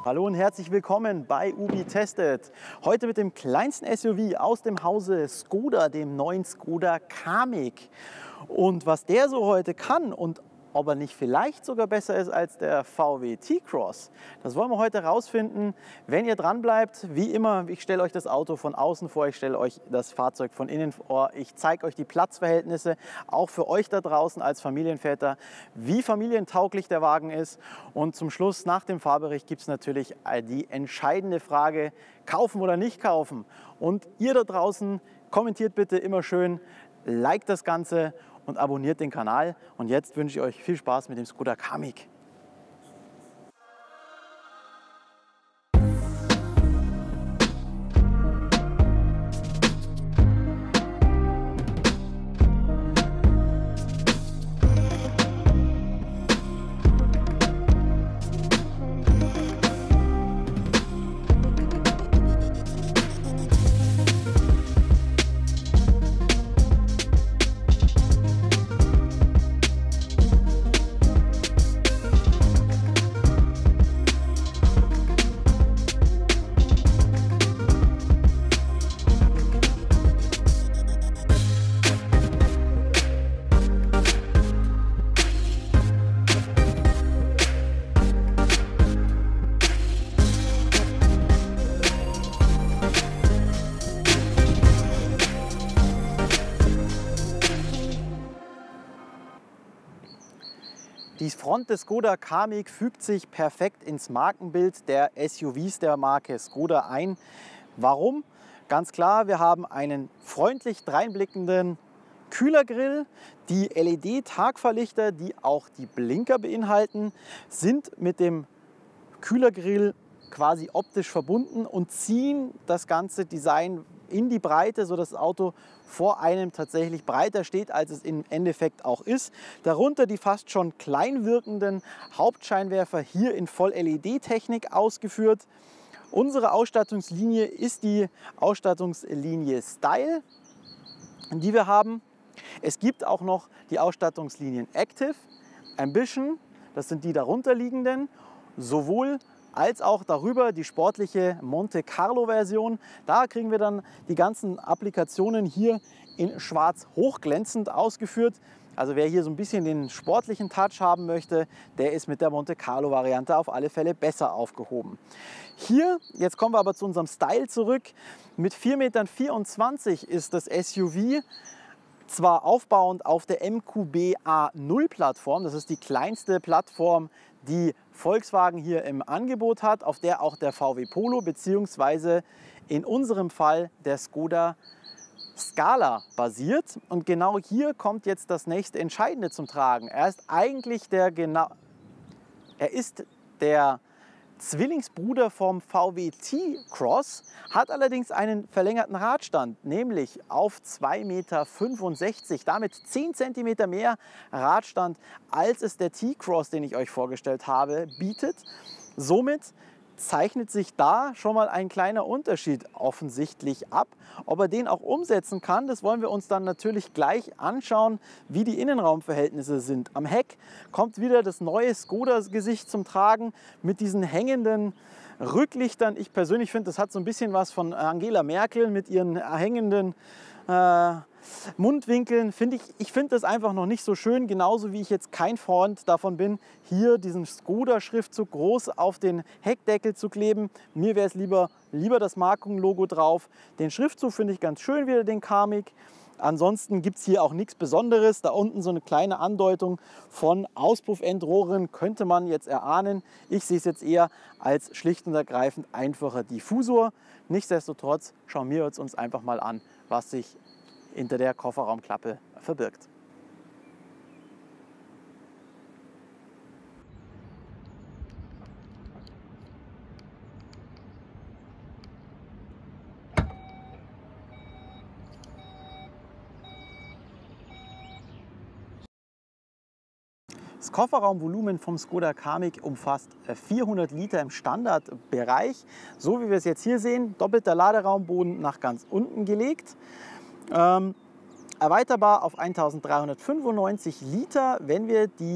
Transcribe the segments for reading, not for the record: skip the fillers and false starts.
Hallo und herzlich willkommen bei Ubi Tested. Heute mit dem kleinsten SUV aus dem Hause Skoda, dem neuen Skoda Kamiq. Und was der so heute kann und ob er nicht vielleicht sogar besser ist als der VW T-Cross, das wollen wir heute herausfinden. Wenn ihr dran bleibt, wie immer, ich stelle euch das Auto von außen vor, ich stelle euch das Fahrzeug von innen vor, ich zeige euch die Platzverhältnisse, auch für euch da draußen als Familienväter, wie familientauglich der Wagen ist. Und zum Schluss, nach dem Fahrbericht, gibt es natürlich die entscheidende Frage, kaufen oder nicht kaufen. Und ihr da draußen, kommentiert bitte immer schön, liked das Ganze und abonniert den Kanal. Und jetzt wünsche ich euch viel Spaß mit dem Skoda Kamiq. Die Front des Skoda Kamiq fügt sich perfekt ins Markenbild der SUVs der Marke Skoda ein. Warum? Ganz klar, wir haben einen freundlich dreinblickenden Kühlergrill. Die LED-Tagfahrlichter, die auch die Blinker beinhalten, sind mit dem Kühlergrill quasi optisch verbunden und ziehen das ganze Design in die Breite, sodass das Auto vor einem tatsächlich breiter steht, als es im Endeffekt auch ist. Darunter die fast schon klein wirkenden Hauptscheinwerfer hier in Voll-LED-Technik ausgeführt. Unsere Ausstattungslinie ist die Ausstattungslinie Style, die wir haben. Es gibt auch noch die Ausstattungslinien Active, Ambition, das sind die darunter liegenden, sowohl als auch darüber die sportliche Monte Carlo Version. Da kriegen wir dann die ganzen Applikationen hier in schwarz hochglänzend ausgeführt. Also wer hier so ein bisschen den sportlichen Touch haben möchte, der ist mit der Monte Carlo Variante auf alle Fälle besser aufgehoben. Hier, jetzt kommen wir aber zu unserem Style zurück, mit 4,24 Metern ist das SUV zwar aufbauend auf der MQB A0 Plattform, das ist die kleinste Plattform, die Volkswagen hier im Angebot hat, auf der auch der VW Polo bzw. in unserem Fall der Skoda Scala basiert. Und genau hier kommt jetzt das nächste Entscheidende zum Tragen. Er ist eigentlich der Zwillingsbruder vom VW T-Cross, hat allerdings einen verlängerten Radstand, nämlich auf 2,65 Meter, damit 10 cm mehr Radstand, als es der T-Cross, den ich euch vorgestellt habe, bietet. Somit zeichnet sich da schon mal ein kleiner Unterschied offensichtlich ab. Ob er den auch umsetzen kann, das wollen wir uns dann natürlich gleich anschauen, wie die Innenraumverhältnisse sind. Am Heck kommt wieder das neue Skoda-Gesicht zum Tragen mit diesen hängenden Rücklichtern. Ich persönlich finde, das hat so ein bisschen was von Angela Merkel mit ihren hängenden Mundwinkeln. Ich finde das einfach noch nicht so schön, genauso wie ich jetzt kein Freund davon bin, hier diesen Skoda-Schriftzug groß auf den Heckdeckel zu kleben. Mir wäre es lieber das Markenlogo drauf. Den Schriftzug finde ich ganz schön wieder, den Kamiq. Ansonsten gibt es hier auch nichts Besonderes. Da unten so eine kleine Andeutung von Auspuffendrohren könnte man jetzt erahnen. Ich sehe es jetzt eher als schlicht und ergreifend einfacher Diffusor. Nichtsdestotrotz schauen wir uns einfach mal an, was sich hinter der Kofferraumklappe verbirgt. Das Kofferraumvolumen vom Skoda Kamiq umfasst 400 Liter im Standardbereich. So wie wir es jetzt hier sehen, doppelter Laderaumboden nach ganz unten gelegt. Erweiterbar auf 1395 Liter, wenn wir die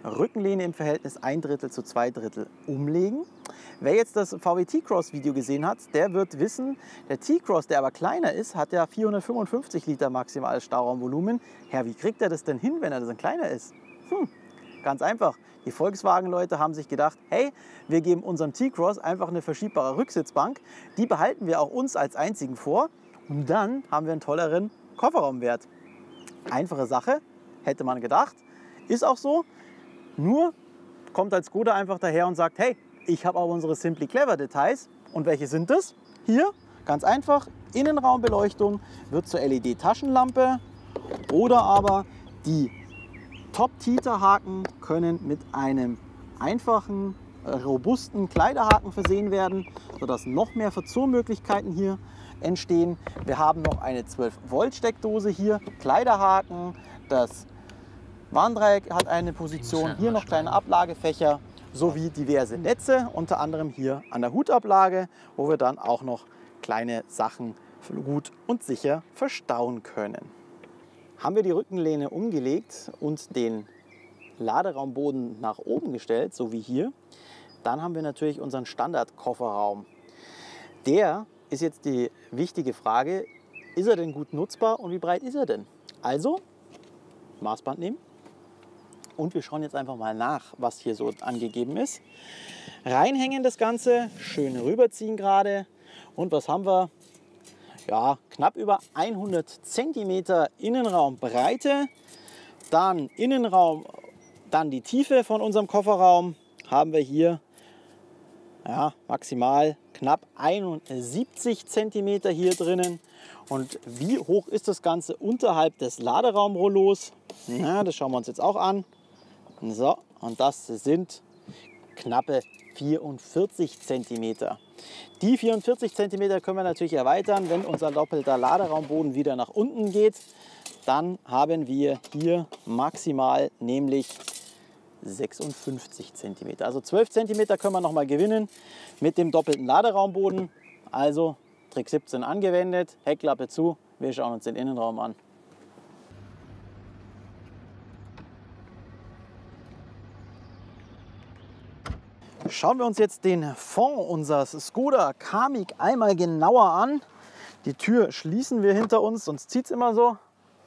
Rückenlehne im Verhältnis 1/3 zu 2/3 umlegen. Wer jetzt das VW T-Cross Video gesehen hat, der wird wissen, der T-Cross, der aber kleiner ist, hat ja 455 Liter maximales Stauraumvolumen. Herr, wie kriegt er das denn hin, wenn er das ein kleiner ist? Ganz einfach. Die Volkswagen-Leute haben sich gedacht, hey, wir geben unserem T-Cross einfach eine verschiebbare Rücksitzbank. Die behalten wir auch uns als einzigen vor und dann haben wir einen tolleren Kofferraumwert. Einfache Sache, hätte man gedacht. Ist auch so. Nur kommt als Skoda einfach daher und sagt, hey, ich habe auch unsere Simply Clever Details. Und welche sind das? Hier, ganz einfach, Innenraumbeleuchtung wird zur LED-Taschenlampe oder aber die Top-Titer-Haken können mit einem einfachen, robusten Kleiderhaken versehen werden, sodass noch mehr Verzurmöglichkeiten hier entstehen. Wir haben noch eine 12-Volt-Steckdose hier, Kleiderhaken, das Warndreieck hat eine Position, hier noch kleine Ablagefächer sowie diverse Netze, unter anderem hier an der Hutablage, wo wir dann auch noch kleine Sachen gut und sicher verstauen können. Haben wir die Rückenlehne umgelegt und den Laderaumboden nach oben gestellt, so wie hier, dann haben wir natürlich unseren Standard-Kofferraum. Der ist jetzt die wichtige Frage, ist er denn gut nutzbar und wie breit ist er denn? Also, Maßband nehmen und wir schauen jetzt einfach mal nach, was hier so angegeben ist. Reinhängen das Ganze, schön rüberziehen gerade und was haben wir? Ja, knapp über 100 cm Innenraumbreite, dann Innenraum, dann die Tiefe von unserem Kofferraum haben wir hier ja, maximal knapp 71 cm hier drinnen. Und wie hoch ist das Ganze unterhalb des Laderaumrollos? Ja, das schauen wir uns jetzt auch an. So, und das sind knappe 44 cm. Die 44 cm können wir natürlich erweitern, wenn unser doppelter Laderaumboden wieder nach unten geht. Dann haben wir hier maximal nämlich 56 cm. Also 12 cm können wir noch mal gewinnen mit dem doppelten Laderaumboden. Also Trick 17 angewendet, Heckklappe zu, wir schauen uns den Innenraum an. Schauen wir uns jetzt den Fond unseres Skoda Kamiq einmal genauer an. Die Tür schließen wir hinter uns, sonst zieht es immer so.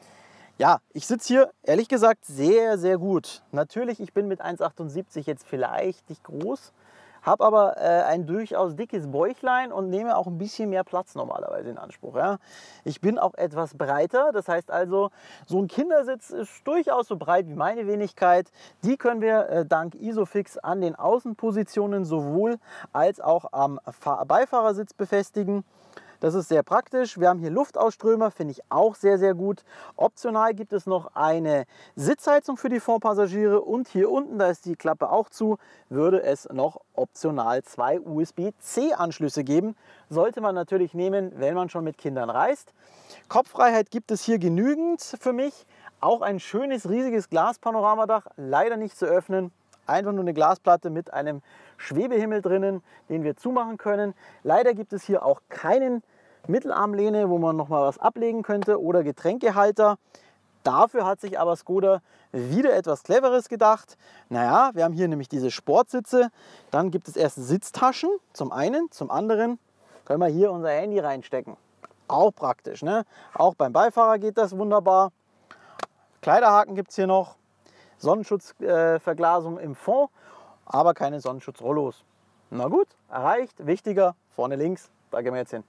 Ja, ich sitze hier ehrlich gesagt sehr, sehr gut. Natürlich, ich bin mit 1,78 jetzt vielleicht nicht groß, habe aber ein durchaus dickes Bäuchlein und nehme auch ein bisschen mehr Platz normalerweise in Anspruch. Ja. Ich bin auch etwas breiter, das heißt also, so ein Kindersitz ist durchaus so breit wie meine Wenigkeit. Die können wir dank Isofix an den Außenpositionen sowohl als auch am Beifahrersitz befestigen. Das ist sehr praktisch. Wir haben hier Luftausströmer, finde ich auch sehr, sehr gut. Optional gibt es noch eine Sitzheizung für die Fondpassagiere und hier unten, da ist die Klappe auch zu, würde es noch optional 2 USB-C-Anschlüsse geben. Sollte man natürlich nehmen, wenn man schon mit Kindern reist. Kopffreiheit gibt es hier genügend für mich. Auch ein schönes, riesiges Glaspanoramadach, leider nicht zu öffnen. Einfach nur eine Glasplatte mit einem Schwebehimmel drinnen, den wir zumachen können. Leider gibt es hier auch keinen Mittelarmlehne, wo man noch mal was ablegen könnte oder Getränkehalter. Dafür hat sich aber Skoda wieder etwas Cleveres gedacht. Naja, wir haben hier nämlich diese Sportsitze. Dann gibt es erst Sitztaschen zum einen. Zum anderen können wir hier unser Handy reinstecken. Auch praktisch, ne? Auch beim Beifahrer geht das wunderbar. Kleiderhaken gibt es hier noch. Sonnenschutzverglasung im Fond, aber keine Sonnenschutzrollos. Na gut, erreicht. Wichtiger, vorne links, da gehen wir jetzt hin.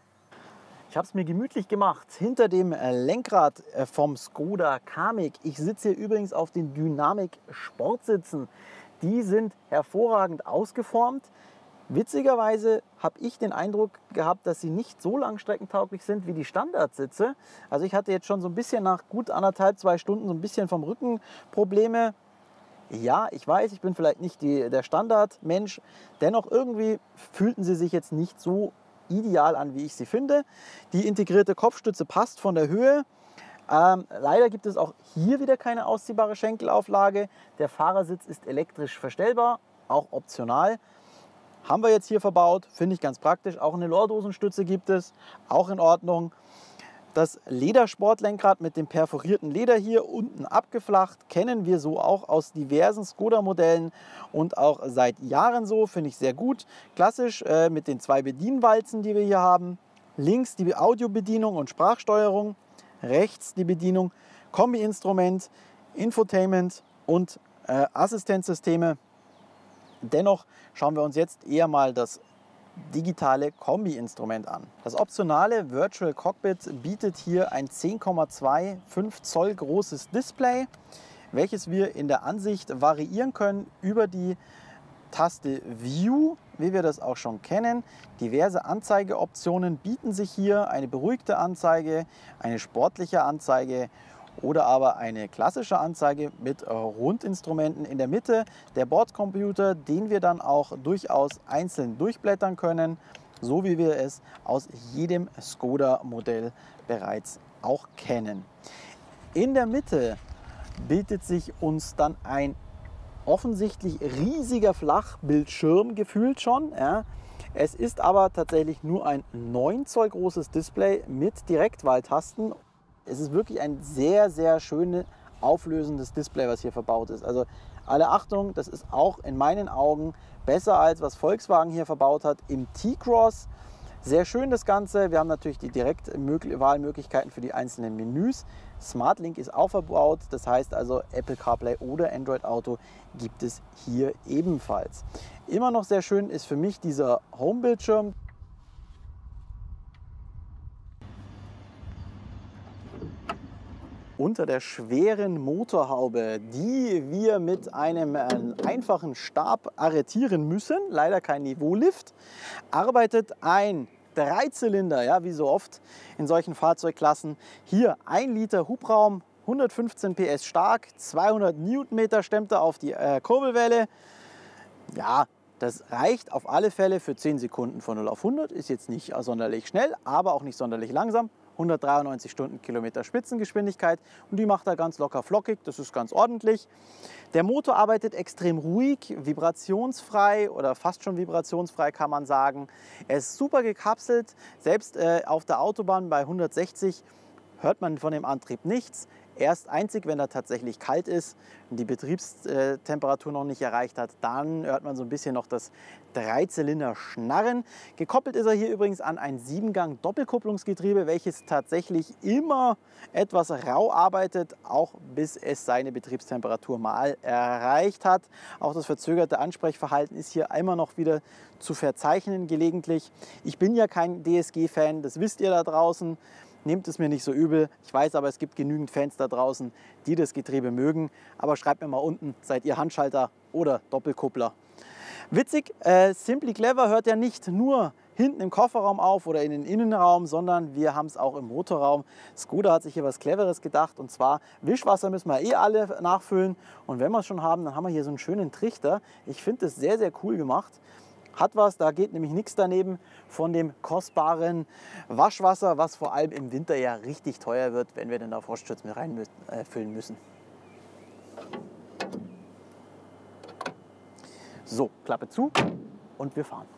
Ich habe es mir gemütlich gemacht hinter dem Lenkrad vom Skoda Kamiq. Ich sitze hier übrigens auf den Dynamic Sportsitzen. Die sind hervorragend ausgeformt. Witzigerweise habe ich den Eindruck gehabt, dass sie nicht so langstreckentauglich sind wie die Standardsitze. Also ich hatte jetzt schon so ein bisschen nach gut 1,5, 2 Stunden so ein bisschen vom Rücken Probleme. Ja, ich weiß, ich bin vielleicht nicht der Standardmensch. Dennoch irgendwie fühlten sie sich jetzt nicht so ideal an, wie ich sie finde. Die integrierte Kopfstütze passt von der Höhe. Leider gibt es auch hier wieder keine ausziehbare Schenkelauflage. Der Fahrersitz ist elektrisch verstellbar, auch optional. Haben wir jetzt hier verbaut, finde ich ganz praktisch. Auch eine Lordosenstütze gibt es, auch in Ordnung. Das Ledersportlenkrad mit dem perforierten Leder hier unten abgeflacht, kennen wir so auch aus diversen Skoda-Modellen und auch seit Jahren so, finde ich sehr gut. Klassisch mit den 2 Bedienwalzen, die wir hier haben. Links die Audiobedienung und Sprachsteuerung, rechts die Bedienung, Kombi-Instrument, Infotainment und Assistenzsysteme. Dennoch schauen wir uns jetzt eher mal das digitale Kombi-Instrument an. Das optionale Virtual Cockpit bietet hier ein 10,25 Zoll großes Display, welches wir in der Ansicht variieren können über die Taste View, wie wir das auch schon kennen. Diverse Anzeigeoptionen bieten sich hier, eine beruhigte Anzeige, eine sportliche Anzeige oder aber eine klassische Anzeige mit Rundinstrumenten in der Mitte. Der Bordcomputer, den wir dann auch durchaus einzeln durchblättern können, so wie wir es aus jedem Skoda-Modell bereits auch kennen. In der Mitte bietet sich uns dann ein offensichtlich riesiger Flachbildschirm gefühlt schon. Ja. Es ist aber tatsächlich nur ein 9 Zoll großes Display mit Direktwahltasten. Es ist wirklich ein sehr, sehr schönes, auflösendes Display, was hier verbaut ist. Also alle Achtung, das ist auch in meinen Augen besser als was Volkswagen hier verbaut hat im T-Cross. Sehr schön das Ganze. Wir haben natürlich die Direktwahlmöglichkeiten für die einzelnen Menüs. SmartLink ist auch verbaut, das heißt also Apple CarPlay oder Android Auto gibt es hier ebenfalls. Immer noch sehr schön ist für mich dieser Home-Bildschirm. Unter der schweren Motorhaube, die wir mit einem einfachen Stab arretieren müssen, leider kein Niveaulift, arbeitet ein Dreizylinder, ja, wie so oft in solchen Fahrzeugklassen. Hier 1 Liter Hubraum, 115 PS stark, 200 Newtonmeter stemmt er auf die Kurbelwelle. Ja, das reicht auf alle Fälle für 10 Sekunden von 0 auf 100, ist jetzt nicht sonderlich schnell, aber auch nicht sonderlich langsam. 193 Stundenkilometer Spitzengeschwindigkeit und die macht er ganz locker flockig, das ist ganz ordentlich. Der Motor arbeitet extrem ruhig, vibrationsfrei oder fast schon vibrationsfrei kann man sagen. Er ist super gekapselt, selbst auf der Autobahn bei 160 hört man von dem Antrieb nichts. Erst einzig, wenn er tatsächlich kalt ist und die Betriebstemperatur noch nicht erreicht hat, dann hört man so ein bisschen noch das Dreizylinder schnarren. Gekoppelt ist er hier übrigens an ein 7-Gang Doppelkupplungsgetriebe, welches tatsächlich immer etwas rau arbeitet, auch bis es seine Betriebstemperatur mal erreicht hat. Auch das verzögerte Ansprechverhalten ist hier immer noch wieder zu verzeichnen gelegentlich. Ich bin ja kein DSG-Fan, das wisst ihr da draußen. Nehmt es mir nicht so übel. Ich weiß aber, es gibt genügend Fans da draußen, die das Getriebe mögen. Aber schreibt mir mal unten, seid ihr Handschalter oder Doppelkuppler? Witzig, Simply Clever hört ja nicht nur hinten im Kofferraum auf oder in den Innenraum, sondern wir haben es auch im Motorraum. Skoda hat sich hier was Cleveres gedacht und zwar Wischwasser müssen wir eh alle nachfüllen. Und wenn wir es schon haben, dann haben wir hier so einen schönen Trichter. Ich finde das sehr, sehr cool gemacht. Hat was, da geht nämlich nichts daneben von dem kostbaren Waschwasser, was vor allem im Winter ja richtig teuer wird, wenn wir denn da Frostschutz mit reinfüllen müssen. So, Klappe zu und wir fahren.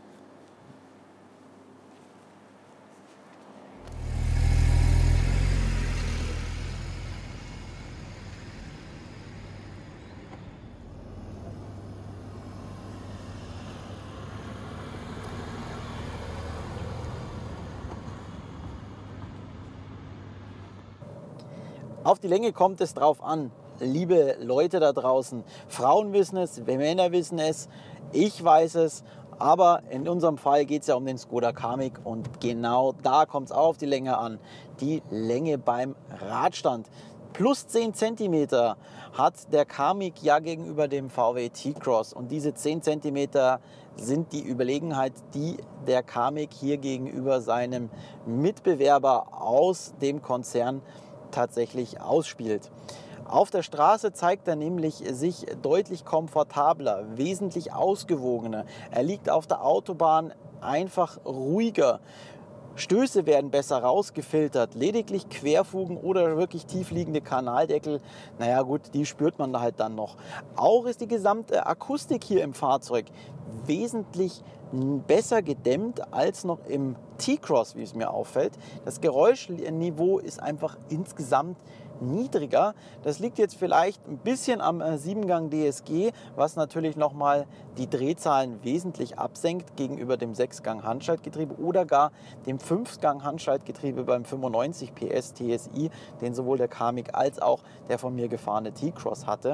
Auf die Länge kommt es drauf an, liebe Leute da draußen. Frauen wissen es, Männer wissen es, ich weiß es, aber in unserem Fall geht es ja um den Skoda Kamiq und genau da kommt es auch auf die Länge an. Die Länge beim Radstand. Plus 10 cm hat der Kamiq ja gegenüber dem VW T-Cross und diese 10 cm sind die Überlegenheit, die der Kamiq hier gegenüber seinem Mitbewerber aus dem Konzern tatsächlich ausspielt. Auf der Straße zeigt er nämlich sich deutlich komfortabler, wesentlich ausgewogener. Er liegt auf der Autobahn einfach ruhiger. Stöße werden besser rausgefiltert. Lediglich Querfugen oder wirklich tiefliegende Kanaldeckel, naja gut, die spürt man da halt dann noch. Auch ist die gesamte Akustik hier im Fahrzeug wesentlich besser gedämmt als noch im T-Cross, wie es mir auffällt. Das Geräuschniveau ist einfach insgesamt niedriger. Das liegt jetzt vielleicht ein bisschen am 7-Gang DSG, was natürlich nochmal die Drehzahlen wesentlich absenkt gegenüber dem 6-Gang Handschaltgetriebe oder gar dem 5-Gang Handschaltgetriebe beim 95 PS TSI, den sowohl der Kamiq als auch der von mir gefahrene T-Cross hatte.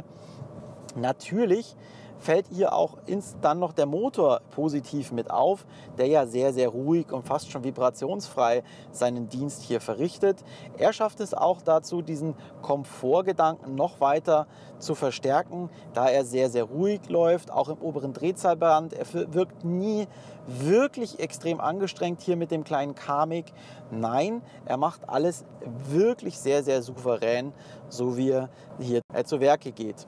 Natürlich fällt hier auch dann noch der Motor positiv mit auf, der ja sehr, sehr ruhig und fast schon vibrationsfrei seinen Dienst hier verrichtet. Er schafft es auch dazu, diesen Komfortgedanken noch weiter zu verstärken, da er sehr, sehr ruhig läuft, auch im oberen Drehzahlband. Er wirkt nie wirklich extrem angestrengt hier mit dem kleinen Kamiq. Nein, er macht alles wirklich sehr, sehr souverän, so wie er hier zu Werke geht.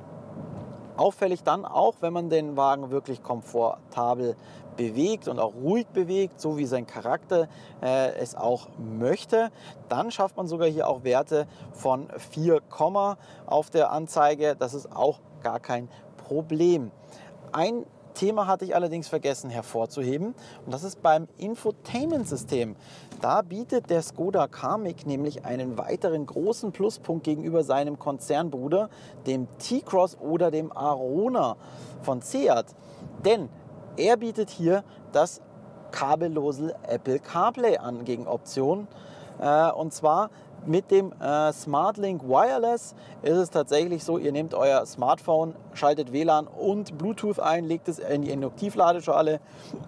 Auffällig dann auch, wenn man den Wagen wirklich komfortabel bewegt und auch ruhig bewegt, so wie sein Charakter es auch möchte, dann schafft man sogar hier auch Werte von 4, auf der Anzeige. Das ist auch gar kein Problem. Ein Thema hatte ich allerdings vergessen hervorzuheben und das ist beim Infotainment-System. Da bietet der Skoda Kamiq nämlich einen weiteren großen Pluspunkt gegenüber seinem Konzernbruder, dem T-Cross oder dem Arona von Seat. Denn er bietet hier das kabellose Apple CarPlay an gegen Optionen. Und zwar mit dem SmartLink Wireless ist es tatsächlich so, ihr nehmt euer Smartphone, schaltet WLAN und Bluetooth ein, legt es in die Induktivladeschale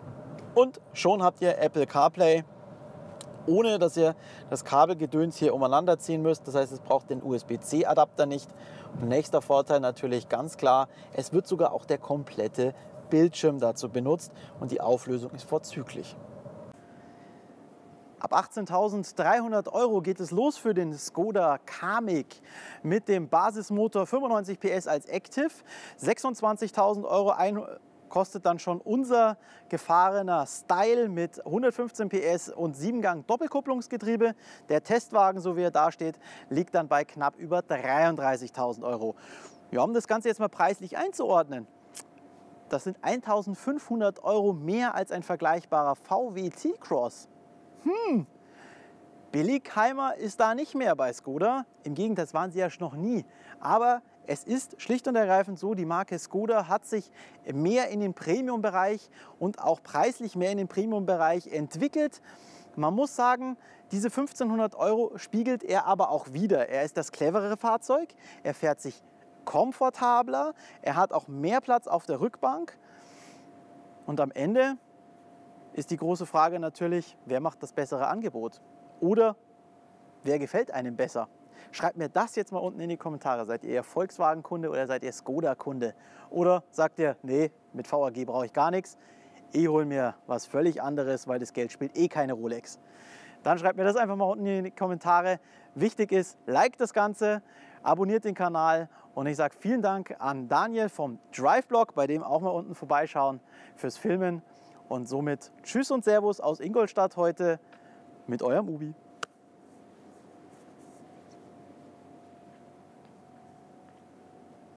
und schon habt ihr Apple CarPlay, ohne dass ihr das Kabelgedöns hier umeinander ziehen müsst. Das heißt, es braucht den USB-C-Adapter nicht. Und nächster Vorteil natürlich ganz klar, es wird sogar auch der komplette Bildschirm dazu benutzt und die Auflösung ist vorzüglich. Ab 18.300 € geht es los für den Skoda Kamiq mit dem Basismotor 95 PS als Active. 26.000 € kostet dann schon unser gefahrener Style mit 115 PS und 7-Gang Doppelkupplungsgetriebe. Der Testwagen, so wie er da steht, liegt dann bei knapp über 33.000 €. Ja, um das Ganze jetzt mal preislich einzuordnen, das sind 1.500 € mehr als ein vergleichbarer VW T-Cross. Billigheimer ist da nicht mehr bei Skoda. Im Gegenteil, das waren sie ja noch nie. Aber es ist schlicht und ergreifend so, die Marke Skoda hat sich mehr in den Premium-Bereich und auch preislich mehr in den Premium-Bereich entwickelt. Man muss sagen, diese 1.500 € spiegelt er aber auch wider. Er ist das cleverere Fahrzeug, er fährt sich komfortabler, er hat auch mehr Platz auf der Rückbank und am Ende ist die große Frage natürlich, wer macht das bessere Angebot? Oder wer gefällt einem besser? Schreibt mir das jetzt mal unten in die Kommentare. Seid ihr eher Volkswagen-Kunde oder seid ihr Skoda-Kunde? Oder sagt ihr, nee, mit VAG brauche ich gar nichts. Ich hole mir was völlig anderes, weil das Geld spielt eh keine Rolex. Dann schreibt mir das einfach mal unten in die Kommentare. Wichtig ist, liked das Ganze, abonniert den Kanal und ich sage vielen Dank an Daniel vom Drive-Blog, bei dem auch mal unten vorbeischauen fürs Filmen. Und somit Tschüss und Servus aus Ingolstadt heute mit eurem Ubi.